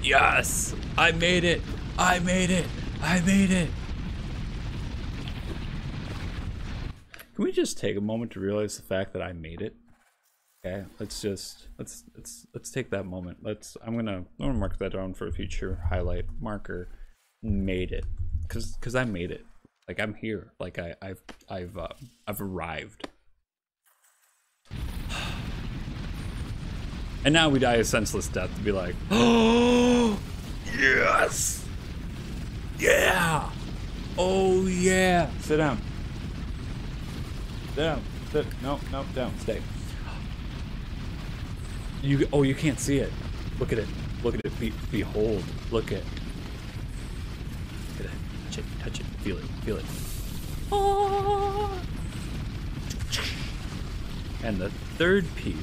Yes! I made it! I made it! I made it! Can we just take a moment to realize the fact that I made it? Okay, let's take that moment. I'm gonna mark that down for a future highlight marker. Made it, cause I made it. Like I'm here. Like I've arrived. And now we die a senseless death to be like, oh yes, yeah, oh yeah. Sit down. Sit down. Sit. No, down. Stay. You can't see it. Look at it. Look at it. Behold. Look at it. Touch it. Feel it. Oh. And the third piece